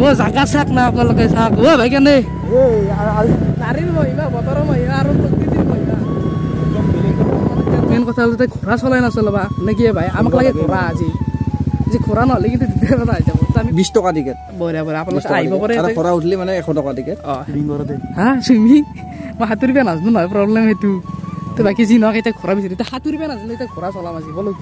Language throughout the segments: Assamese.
জাগা চাক না আপোনালোকে চাক ভাই কেনে নাৰীৰ মহিমা বতৰৰ মহিমা আৰু প্ৰকৃতিৰ মহিমা মেইন কথা হ'ল ঘোঁৰা চলাই নচলাবা নে কি ভাই আমাক লাগে ঘোঁৰা আজি ঘোঁৰা নহ'লে কিন্তু দিগদাৰ কথা হৈ যাব আমি 20 টকা টিকেট বঢ়িয়া বঢ়িয়া আপোনালোকে আহিব পাৰে ঘোঁৰা উঠিলে মানে 100 টকা টিকেট হা চুইমিং মই সাঁতুৰিব নাজানো নহয় প্ৰব্লেম সেইটো তো বাকী যি নহওক এতিয়া ঘোঁৰা বিচাৰি এতিয়া সাঁতুৰিব নাজানো এতিয়া ঘোঁৰা চলাম আজি বলো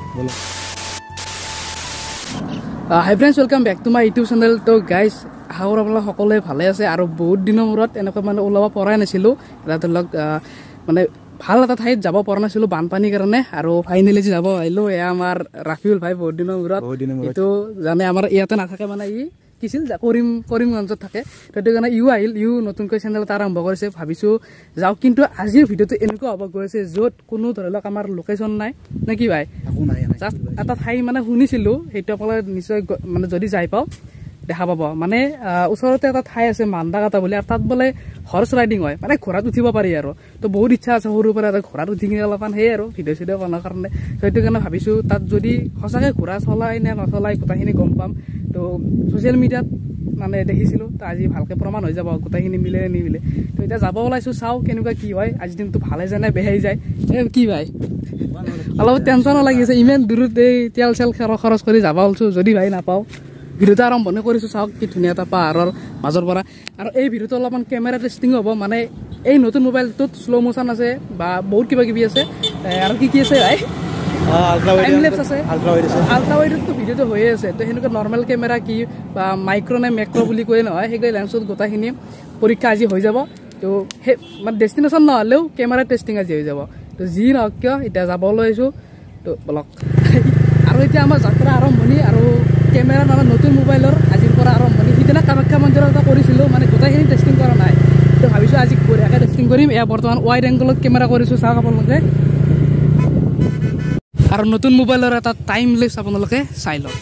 hi friends welcome back to my YouTube channel তো গাইজ আশা কৰোঁ আপোনালোক সকলোৱে ভালে আছে আৰু বহুত দিনৰ মূৰত এনেকুৱা মানে ওলাব পৰাই নাছিলোঁ এটা ধৰি লওক মানে ভাল এটা ঠাইত যাব পৰা নাছিলোঁ বানপানীৰ কাৰণে আৰু ফাইনেলি যাব আহিলোঁ এয়া আমাৰ ৰাফিউল ভাই বহুত দিনৰ মূৰত এইটো জানে আমাৰ ইয়াতে নাথাকে মানে ই কিছিল কৰিমগঞ্জত থাকে সেইটো কাৰণে আহিল নতুনকৈ চেনেল এটা আৰম্ভ কৰিছে ভাবিছোঁ যাওক কিন্তু আজিৰ ভিডিঅ'টো এনেকুৱা হ'ব গৈছে য'ত কোনো ধৰি লওক আমাৰ লোকেশ্যন নাই নে কি ভাই জাষ্ট এটা ঠাই মানে শুনিছিলোঁ সেইটো আপোনালোকে নিশ্চয় মানে যদি যাই পাওঁ দেখা পাব মানে ওচৰতে এটা ঠাই আছে মান্দাকাটা বুলি আৰু তাত বোলে হৰ্চ ৰাইডিং হয় মানে ঘোঁৰাত উঠিব পাৰি আৰু তো বহুত ইচ্ছা আছে সৰুৰ পৰা ঘোঁৰাত উঠি কিনে অলপমান সেই আৰু ভিডিঅ' চিডিঅ' বনোৱাৰ কাৰণে সেইটো কাৰণে ভাবিছোঁ তাত যদি সঁচাকৈ ঘোঁৰা চলাই নে নচলাই গোটেইখিনি গম পাম তো ছ'চিয়েল মিডিয়াত মানে দেখিছিলোঁ তো আজি ভালকৈ প্ৰমাণ হৈ যাব গোটেইখিনি মিলে নিমিলে তো এতিয়া যাব ওলাইছোঁ চাওঁ কেনেকুৱা কি হয় আজি দিনটো ভালে যায় নে বেয়াই যায় কি ভাই অলপ টেনশ্যনো লাগিছে ইমান দূৰত এই তেল চেল খৰচ কৰি যাব ওলাইছোঁ যদি ভাই নাপাওঁ ভিডিঅ'টো আৰম্ভণি কৰিছোঁ চাওক কি ধুনীয়া এটা পাহাৰৰ মাজৰ পৰা আৰু এই ভিডিঅ'টো অলপমান কেমেৰা টেষ্টিং হ'ব মানে এই নতুন মোবাইলটোত শ্ল' মোশ্যন আছে বা বহুত কিবা কিবি আছে আৰু কি আছে ভাই আল্ট্ৰা ৱাইডতো ভিডিঅ'টো হৈয়ে আছে তো সেনেকুৱা নৰ্মেল কেমেৰা কি বা মাইক্ৰ' নে মেক্ৰ' বুলি কৈ নহয় সেইবিলাক লেন্সত গোটেইখিনি পৰীক্ষা আজি হৈ যাব তো সেই মানে ডেষ্টিনেশ্যন নহ'লেও কেমেৰা টেষ্টিং আজি হৈ যাব তো যি নহওক কিয় এতিয়া যাব লৈছোঁ তো বলক আৰু এতিয়া আমাৰ যাত্ৰা আৰম্ভণি আৰু কেমেৰা মানে নতুন মোবাইলৰ আজিৰ পৰা আৰম্ভণি সিদিনা কামাখ্যা মন্দিৰত এটা কৰিছিলোঁ মানে গোটেইখিনি টেষ্টিং কৰা নাই তো ভাবিছোঁ আজি বঢ়িয়াকৈ টেষ্টিং কৰিম এয়া বৰ্তমান ৱাইড এংগলত কেমেৰা কৰিছোঁ চাওক আপোনালোকে আৰু নতুন মোবাইলৰ এটা টাইম লেপছ আপোনালোকে চাই লওক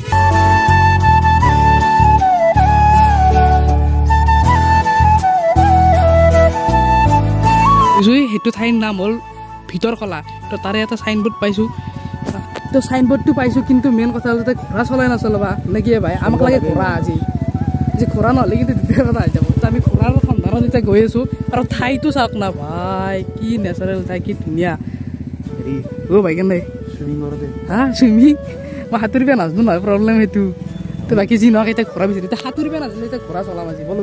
সেইটো ঠাইৰ নাম হ'ল ভিতৰকলা তো তাৰে এটা চাইনবোৰ্ড পাইছোঁ তো চাইনবোৰ্ডটো পাইছোঁ কিন্তু মেইন কথা হ'ল ঘোঁৰা চলাই নচলাবা নে কি ভাই আমাক লাগে ঘোঁৰা আজি ঘোঁৰা নহ'লে কিন্তু দিগদাৰ কথা হৈ যাব তো আমি ঘোঁৰাৰ সন্ধানত এতিয়া গৈ আছোঁ আৰু ঠাইটো চাওক না ভাই কি নেচাৰেল ঠাই কি ধুনীয়া ভাই কেনে হা চুইমিং মই সাঁতুৰিব নাজানো নহয় প্ৰব্লেম সেইটো তো বাকী যি নহওক এতিয়া ঘোঁৰা বিচাৰি এতিয়া সাঁতুৰিব নাজানো এতিয়া ঘোঁৰা চলাম আজি বলো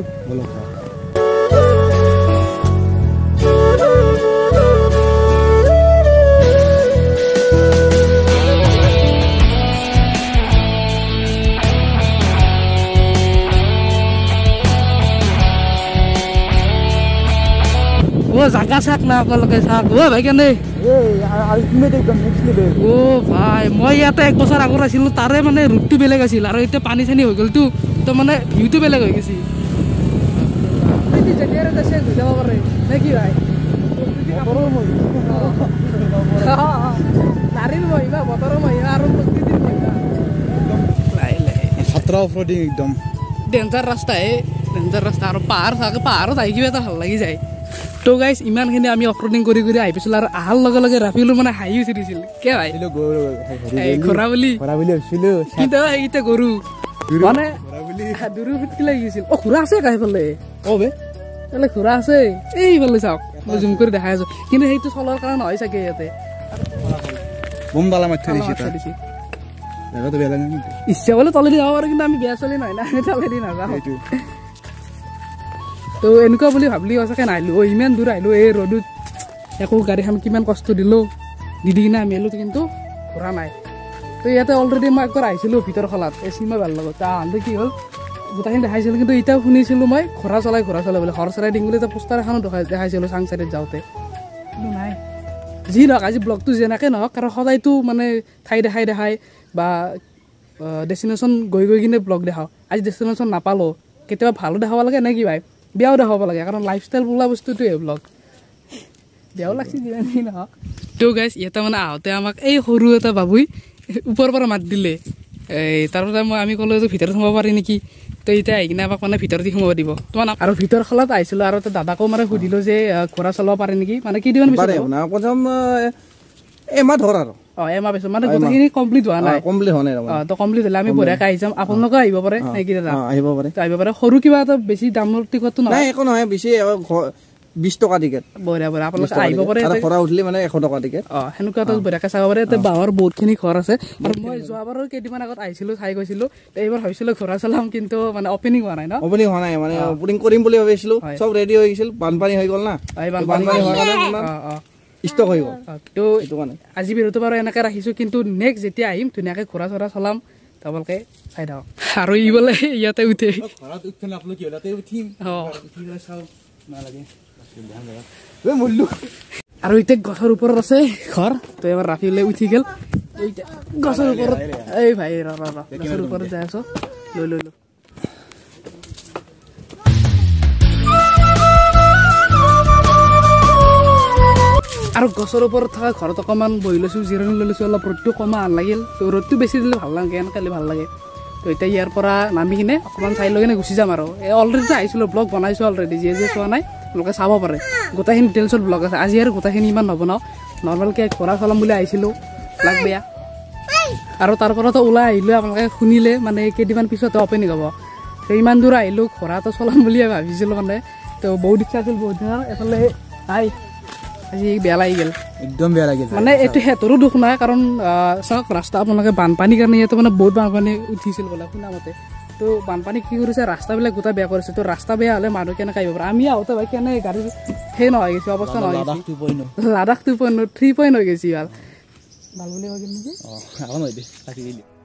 জাগা চাক না আপোনালোকে চাক ভাই কেনে ভাই মই ইয়াতে 1 বছৰ আগত আছিলোঁ তাৰে মানে ৰূপটো বেলেগ আছিল আৰু এতিয়া পানী চানী হৈ গ'লতো তো মানে ভিউটো বেলেগ হৈ গৈছে যাব পাৰে নে কি ভাই নাৰীৰ মহিমা বতৰৰ মহিমা আৰু প্ৰকৃতিৰ মহিমা খাতৰা অফৰোডিং একদম ডেঞ্জাৰ ৰাস্তা আৰু পাহাৰত আহি কিবা এটা ভাল লাগি যায় তো গাইজ ইমানখিনি আমি অফৰোডিং কৰি আহি পাইছিলোঁ আৰু অহাৰ লগে লগে ৰাফিউলো মানে হাঁহি উঠি দিছিল কে ভাই ঘোঁৰা বুলি কিন্তু এইকেইটা গৰু মানে দূৰ ফুটকি লাগিছিল ঘোঁৰা আছে কাইফালে বে ঘোঁৰা আছে এইফালে চাওক মই জুম কৰি দেখাই আছোঁ কিন্তু সেইটো চলোৱাৰ কাৰণে নহয় চাগে ইয়াতে ইচ্ছা বোলে তলেদি যাব পাৰোঁ কিন্তু আমি বেয়া চলি নহয় না আমি তলেদি নাযাওঁ তো এনেকুৱা বুলি ভাবিলি সঁচাকৈ নাহিলোঁ ইমান দূৰ আহিলোঁ এই ৰ'দত একো গাড়ীখন কিমান কষ্ট দিলোঁ দি কিনে আমি আহিলোঁ কিন্তু ঘোঁৰা নাই তো ইয়াতে অলৰেডি মই একবাৰ আহিছিলোঁ ভিতৰখলাত এই চিনেমা ভাল লগত তাহাঁতে কি হ'ল গোটেইখিনি দেখাইছিলোঁ কিন্তু এতিয়াও শুনিছিলোঁ মই ঘোঁৰা চলাই বুলি হৰ্চ ৰাইডিং বুলি এটা পোষ্টাৰ এখনো দেখাইছিলোঁ চাংচাৰিত যাওঁতে কিন্তু নাই যি নহওক আজি ব্লগটো যেনেকৈ নহওক কাৰণ সদায়তো মানে ঠাই দেখাই বা ডেষ্টিনেশ্যন গৈ কিনে ব্লগ দেখাওঁ আজি ডেষ্টিনেশ্যন নাপালোঁ কেতিয়াবা ভালো দেখাব লাগে নে কি ভাই বেয়াও দেখাব লাগে কাৰণ লাইফষ্টাইল বোলা বস্তুটোৱে ব্লগ বেয়াও লাগছে যিমানখিনি নহওক তো গাইজ ইয়াতে মানে আহোঁতে আমাক এই সৰু এটা বাবুই ওপৰৰ পৰা মাত দিলে এই তাৰপিছত আমি ক'লোঁ যে ভিতৰত সোমাব পাৰি নেকি তো এতিয়া আহি কিনে আমাক মানে ভিতৰতে সোমাব দিব তোমাৰ আৰু ভিতৰখনত আহিছিলোঁ আৰু দাদাকো মানে সুধিলোঁ যে ঘোঁৰা চলাব পাৰে নেকি মানে কি দিব প্ৰথম এমাহ ধৰ আৰু এমাহ পিছত মানে গোটেইখিনি কমপ্লিট হোৱা নাই কমপ্লিট হোৱা নাই তো কমপ্লিট হ'লে আমি বঢ়িয়াকৈ আহি যাম আপোনালোকে আহিব পাৰে নেকি দাদা আহিব পাৰে আহিব পাৰে সৰু কিবা এটা বেছি দামৰ টিকটটো নাই একো নহয় বেছি 20 টকা টিকেট বঢ়িয়া বঢ়িয়া আপোনালোকে আহিব পাৰে ঘৰা উঠিলে মানে 100 টকা টিকেট সেনেকুৱা এটা বঢ়িয়াকৈ চাব পাৰে ইয়াতে বাঁহৰ বহুতখিনি ঘৰ আছে আৰু মই যোৱাবাৰৰ কেইদিনমান আগত আহিছিলোঁ চাই গৈছিলোঁ এইবাৰ ভাবিছিলোঁ ঘোঁৰা চলাম কিন্তু মানে অপেনিং হোৱা নাই ন অপেনিং হোৱা নাই মানে অপেনিং কৰিম বুলি ভাবিছিলোঁ চব ৰেডি হৈ গৈছিল বানপানী হৈ গ'ল না বানপানী হোৱাৰ কাৰণে ষ্টক হৈ গ'ল তো আজি বিহুটো বাৰু এনেকৈ ৰাখিছোঁ কিন্তু নেক্সট যেতিয়া আহিম ধুনীয়াকৈ ঘোঁৰা চৰা চলাম তোমালোকে চাই থাকক আৰু ই বোলে ইয়াতে উঠে আৰু এতিয়া গছৰ ওপৰত আছে ঘৰ তো এবাৰ ৰাফিলে উঠি গ'ল গছৰ ওপৰত এই ভাই গছৰ ওপৰত যাই আছো লৈ লৈ আৰু গছৰ ওপৰত থকা ঘৰত অকণমান বহি লৈছোঁ জিৰণি লৈ লৈছোঁ অলপ ৰ'দটো কমা আন লাগিল তো ৰ'দটো বেছি দিলে ভাল লাগে এনেকৈ ভাল লাগে তো এতিয়া ইয়াৰ পৰা নামি কিনে অকণমান চাই লৈ কিনে গুচি যাম আৰু এই অলৰেডি আহিছিলোঁ ব্লগ বনাইছোঁ অলৰেডি যিয়ে চোৱা নাই তেওঁলোকে চাব পাৰে গোটেইখিনি ডিটেইলছত ব্লগ আছে আজি আৰু গোটেইখিনি ইমান নবনাওঁ নৰ্মেলকৈ ঘোঁৰা চলাম বুলি আহিছিলোঁ লাগ বেয়া আৰু তাৰ পৰাতো ওলাই আহিলোঁ আপোনালোকে শুনিলে মানে কেইদিনমান পিছতে অপেনিং হ'ব তো ইমান দূৰ আহিলোঁ ঘোঁৰাটো চলাম বুলিয়ে ভাবিছিলোঁ মানে তো বহুত ইচ্ছা আছিল বহুত দিনৰ এফালে আজি বেয়া লাগি গ'ল একদম বেয়া লাগিল মানে এইটো সিহঁতৰো দুখ নাই কাৰণ চাওক ৰাস্তা আপোনালোকে বানপানীৰ কাৰণে ইয়াতে মানে বহুত বানপানী উঠিছিল বোলে শুনা মতে তো বানপানী কি কৰিছে ৰাস্তাবিলাক গোটেই বেয়া কৰিছে তো ৰাস্তা বেয়া হ'লে মানুহ কেনেকৈ আহিব পাৰে আমি আহোঁতে ভাই কেনে গাড়ী সেই নহয় গৈছে অৱস্থা নহয় লাডাখ 2.0 3.0 হৈ গৈছে ভাল বুলি কৈ নেকি